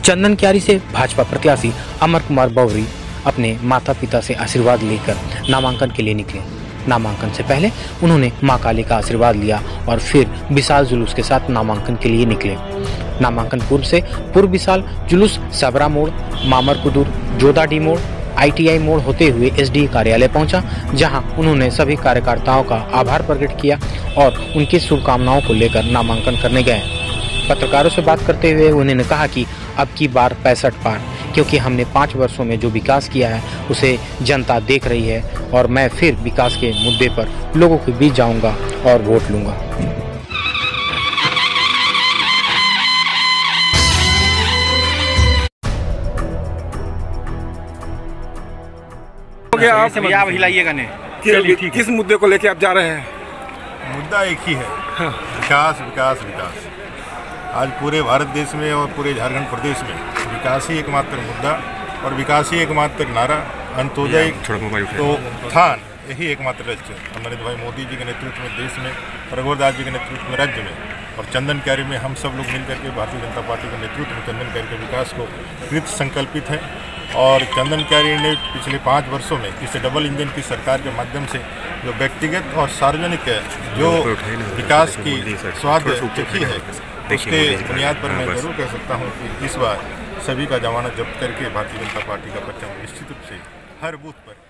चंदन क्यारी से भाजपा प्रत्याशी अमर कुमार बौरी अपने माता पिता से आशीर्वाद लेकर नामांकन के लिए निकले। नामांकन से पहले उन्होंने मां काली का आशीर्वाद लिया और फिर विशाल जुलूस के साथ नामांकन के लिए निकले। नामांकन पूर्व विशाल जुलूस सबरा मोड़, मामरकुदुर, जोदाडी मोड़, ITI मोड़ होते हुए SDE कार्यालय पहुंचा, जहां उन्होंने सभी कार्यकर्ताओं का आभार प्रकट किया और उनकी शुभकामनाओं को लेकर नामांकन करने गए। पत्रकारों से बात करते हुए उन्होंने कहा कि अब की बार 65 पार, क्योंकि हमने 5 वर्षों में जो विकास किया है उसे जनता देख रही है और मैं फिर विकास के मुद्दे पर लोगों के बीच जाऊंगा और वोट लूंगा। आप हिलाइएगा नहीं, किस मुद्दे को लेके आप जा रहे हैं? मुद्दा एक ही है, विकास विकास विकास। आज पूरे भारत देश में और पूरे झारखंड प्रदेश में विकास ही एकमात्र मुद्दा और विकास ही एकमात्र नारा, अंत्योदय तो उत्थान, यही एकमात्र लक्ष्य नरेंद्र भाई मोदी जी के नेतृत्व में देश में, रघुवर जी के नेतृत्व में राज्य में और चंदन क्यारी में हम सब लोग मिलकर के भारतीय जनता पार्टी के नेतृत्व में चंदन क्यारी के विकास को कृत संकल्पित है। और चंदन क्यारी ने पिछले 5 वर्षों में इस डबल इंजन की सरकार के माध्यम से जो व्यक्तिगत और सार्वजनिक जो विकास की स्वाद चखी है, उसके बुनियाद पर मैं जरूर कह सकता हूँ कि इस बार सभी का जमानत जब्त करके भारतीय जनता पार्टी का परचम निश्चित रूप से हर बूथ पर